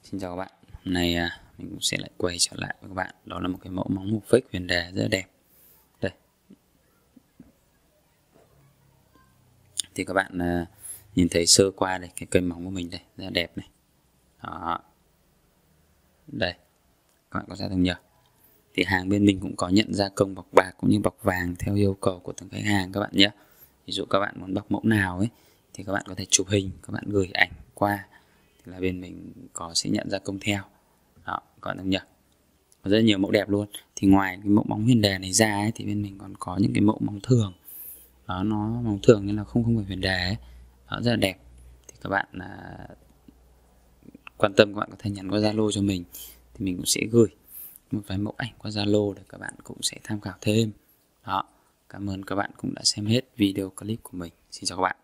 Xin chào các bạn. Hôm nay mình cũng sẽ lại quay trở lại với các bạn. Đó là một cái mẫu móng mục fake huyền đề rất là đẹp. Đây. Thì các bạn nhìn thấy sơ qua đây, cái cây móng của mình đây, rất là đẹp này. Đó. Đây. Các bạn có thấy không nhỉ? Thì hàng bên mình cũng có nhận gia công bọc bạc cũng như bọc vàng theo yêu cầu của từng khách hàng các bạn nhé. Ví dụ các bạn muốn bọc mẫu nào ấy thì các bạn có thể chụp hình, các bạn gửi ảnh qua thì là bên mình sẽ nhận gia công theo. Đó, các bạn thấy nhỉ? Có rất nhiều mẫu đẹp luôn. Thì ngoài cái mẫu móng huyền đề này ra ấy, thì bên mình còn có những cái mẫu móng thường. Đó, nó móng thường nên là không phải huyền đề ấy. Đó, rất là đẹp. Thì các bạn quan tâm các bạn có thể nhắn qua Zalo cho mình, thì mình cũng sẽ gửi một vài mẫu ảnh qua Zalo để các bạn cũng sẽ tham khảo thêm. Đó, cảm ơn các bạn cũng đã xem hết video clip của mình. Xin chào các bạn.